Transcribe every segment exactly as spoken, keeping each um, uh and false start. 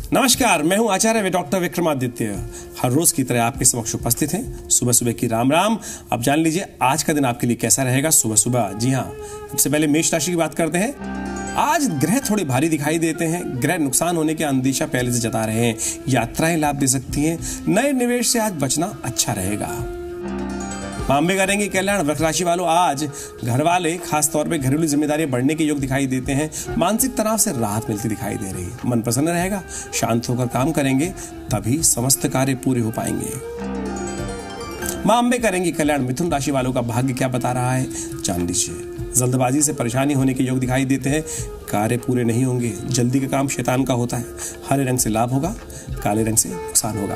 नमस्कार, मैं हूं आचार्य डॉक्टर विक्रमादित्य। हर रोज की तरह आपके समक्ष उपस्थित हैं। सुबह सुबह की राम राम। अब जान लीजिए आज का दिन आपके लिए कैसा रहेगा सुबह सुबह। जी हां, सबसे पहले मेष राशि की बात करते हैं। आज ग्रह थोड़े भारी दिखाई देते हैं। ग्रह नुकसान होने की अंदेशा पहले से जता रहे हैं। यात्राएं लाभ दे सकती हैं। नए निवेश से आज बचना अच्छा रहेगा। मामले करेंगे कल्याण। वृष राशि वालों, आज घर वाले खास तौर पे घरेलू जिम्मेदारियां बढ़ने के योग दिखाई देते हैं। मानसिक तनाव से राहत मिलती दिखाई दे रही है। मन प्रसन्न रहेगा। शांत होकर काम करेंगे तभी समस्त कार्य पूरे हो पाएंगे। मामले करेंगे कल्याण। मिथुन राशि वालों का भाग्य क्या बता रहा है जान लीजिए। जल्दबाजी से परेशानी होने के योग दिखाई देते हैं। कार्य पूरे नहीं होंगे। जल्दी का काम शैतान का होता है। हरे रंग से लाभ होगा, काले रंग से नुकसान होगा।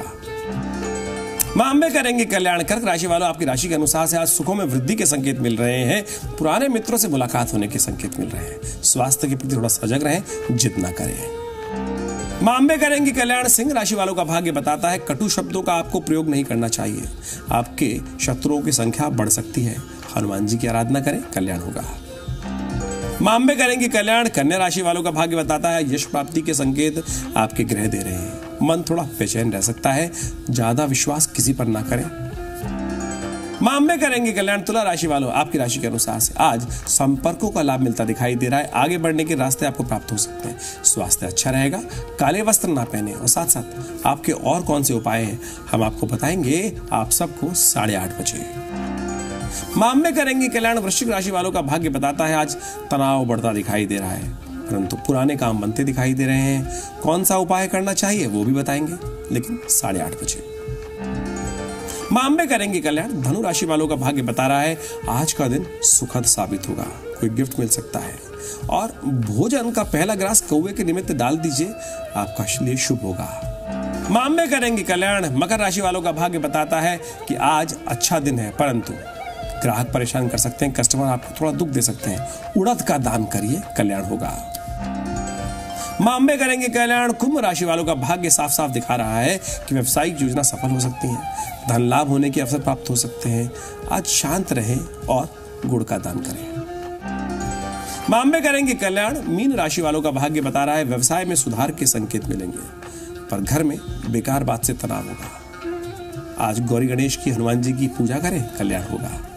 मामले करेंगे कल्याण। कर्क राशि वालों, आपकी राशि के अनुसार से आज सुखों में वृद्धि के संकेत मिल रहे हैं। पुराने मित्रों से मुलाकात होने के संकेत मिल रहे हैं। स्वास्थ्य के प्रति थोड़ा सजग रहें, जिद ना करें। मामले करेंगे कल्याण। सिंह राशि वालों का भाग्य बताता है कटु शब्दों का आपको प्रयोग नहीं करना चाहिए। आपके शत्रुओं की संख्या बढ़ सकती है। हनुमान जी की आराधना करें, कल्याण होगा। मामले करेंगे कल्याण। कन्या राशि वालों का भाग्य बताता है यश प्राप्ति के संकेत आपके ग्रह दे रहे हैं। मन थोड़ा बेचैन रह सकता है। ज्यादा विश्वास किसी पर ना करें। मामले करेंगे कल्याण। तुला राशि वालों, आपकी राशि के अनुसार से आज संपर्कों का लाभ मिलता दिखाई दे रहा है। आगे बढ़ने के रास्ते आपको प्राप्त हो सकते हैं। स्वास्थ्य अच्छा रहेगा। काले वस्त्र ना पहने। और साथ साथ आपके और कौन से उपाय हैं हम आपको बताएंगे आप सबको साढ़े आठ बजे। मामले करेंगे कल्याण। वृश्चिक राशि वालों का भाग्य बताता है आज तनाव बढ़ता दिखाई दे रहा है, परंतु पुराने काम बनते दिखाई दे रहे हैं। कौन सा उपाय करना चाहिए वो भी बताएंगे, लेकिन साढ़े आठ बजे। मामले करेंगे कल्याण। धनु राशि वालों का भाग्य बता रहा है आज का दिन सुखद साबित होगा। कोई गिफ्ट मिल सकता है और भोजन का पहला ग्रास कौवे के निमित्त डाल दीजिए, आपका लिए शुभ होगा। मामले करेंगे कल्याण। मकर राशि वालों का भाग्य बताता है कि आज अच्छा दिन है, परंतु ग्राहक परेशान कर सकते हैं। कस्टमर आपको थोड़ा दुख दे सकते हैं। उड़द का दान करिए, कल्याण होगा। मामले करेंगे कल्याण। कुंभ राशि वालों का भाग्य साफ साफ दिखा रहा है कि व्यवसायिक योजना सफल हो सकती है। धन लाभ होने के अवसर प्राप्त हो सकते हैं। आज शांत रहें और गुड़ का दान करें। मामले करेंगे कल्याण। मीन राशि वालों का भाग्य बता रहा है व्यवसाय में सुधार के संकेत मिलेंगे, पर घर में बेकार बात से तनाव होगा। आज गौरी गणेश की हनुमान जी की पूजा करें, कल्याण होगा।